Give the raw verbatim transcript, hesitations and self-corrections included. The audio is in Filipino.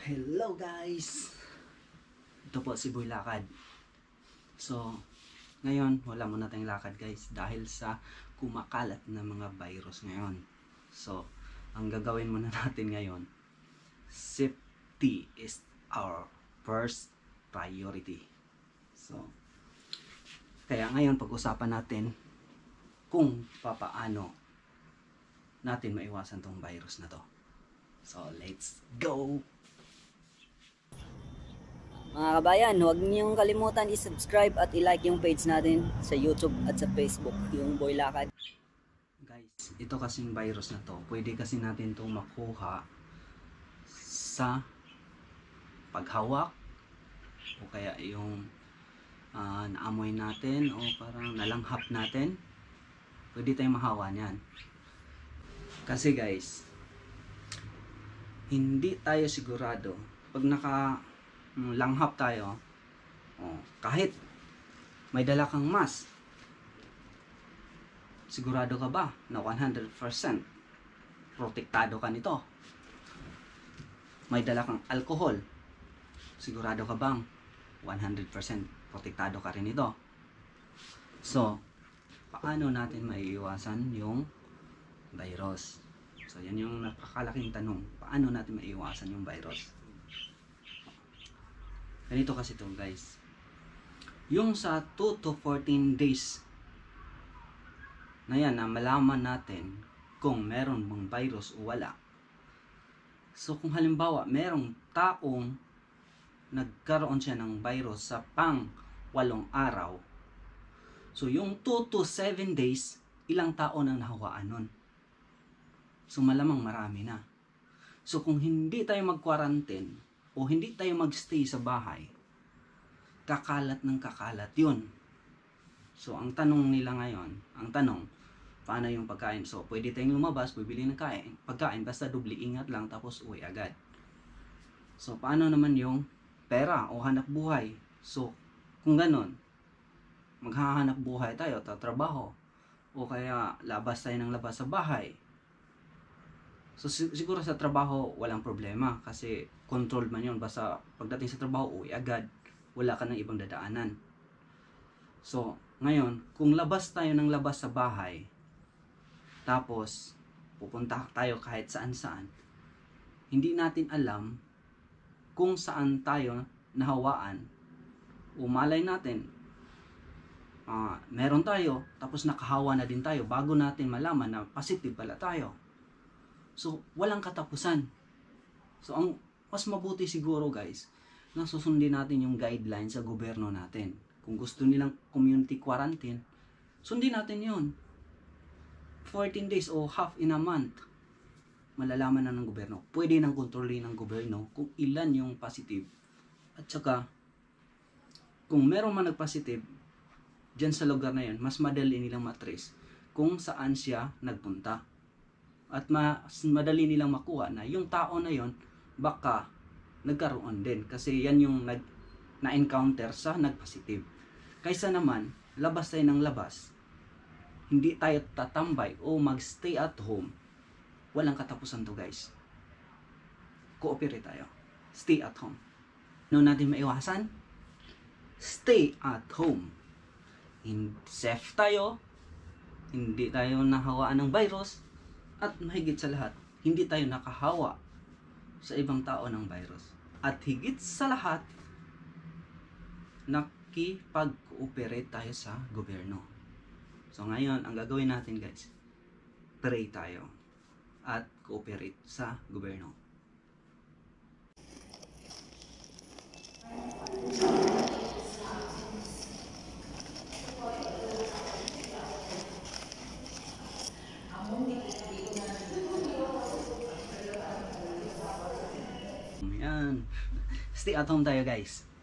Hello guys! Ito po si Boy Lakad. So, ngayon wala muna tayong lakad guys dahil sa kumakalat na mga virus ngayon. So, ang gagawin muna natin ngayon, safety is our first priority. So, kaya ngayon pag-usapan natin kung papaano natin maiwasan tong virus na to. So, let's go! Mga kabayan, huwag niyong kalimutan i-subscribe at i-like yung page natin sa YouTube at sa Facebook, yung Boy Lakad. Guys, ito kasing virus na to, pwede kasi natin itong makuha sa paghawak o kaya yung uh, naamoy natin o parang nalanghap natin. Pwede tayong mahawa niyan. Kasi guys, hindi tayo sigurado pag naka langhap tayo, oh, kahit may dala kang mask, sigurado ka ba na one hundred percent protektado ka nito? May dala kang alcohol, sigurado ka bang one hundred percent protektado ka rin nito? So, paano natin maiiwasan yung virus? So, yan yung napakalaking tanong. Paano natin maiiwasan yung virus? Ganito kasi ito guys, yung sa two to fourteen days na yan na malaman natin kung meron bang virus o wala. So kung halimbawa merong taong nagkaroon siya ng virus sa pang walong araw, so yung two to seven days, ilang tao nang nahawaan nun? So malamang marami na. So kung hindi tayo mag-quarantine o hindi tayo magstay sa bahay, kakalat ng kakalat yun. So ang tanong nila ngayon, ang tanong, paano yung pagkain? So pwede tayong lumabas, bibili ng kain, pagkain, basta dubli ingat lang tapos uwi agad. So paano naman yung pera o hanap buhay? So kung ganon, maghahanap buhay tayo, tatrabaho, o kaya labas tayo ng labas sa bahay. So siguro sa trabaho walang problema kasi controlled man yun, basta pagdating sa trabaho uwi agad, wala ka ng ibang dadaanan. So ngayon kung labas tayo ng labas sa bahay, tapos pupunta tayo kahit saan saan, hindi natin alam kung saan tayo nahawaan, o malay natin uh, meron tayo tapos nakahawa na din tayo bago natin malaman na positive pala tayo. So, walang katapusan. So, ang mas mabuti siguro guys, na susundin natin yung guidelines sa gobyerno natin. Kung gusto nilang community quarantine, sundin natin yun. fourteen days o half in a month, malalaman na ng gobyerno. Pwede nang kontrolin ng gobyerno kung ilan yung positive. At saka, kung meron man nag-positive, dyan sa lugar na yun, mas madali nilang matrace kung saan siya nagpunta. At mas madali nilang makuha na yung tao na yon baka nagkaroon din kasi yan yung nag na-encounter sa nag-positive. Kaysa naman labas tayo ng labas, hindi tayo tatambay o mag-stay at home, walang katapusan to guys. Cooperate tayo, stay at home. Ano natin maiwasan? Stay at home. In safe tayo, hindi tayo nahawaan ng virus. At mahigit sa lahat, hindi tayo nakahawa sa ibang tao ng virus. At higit sa lahat, nakipag-cooperate tayo sa gobyerno. So ngayon, ang gagawin natin guys, pray tayo at cooperate sa gobyerno. Stay at home tayo guys.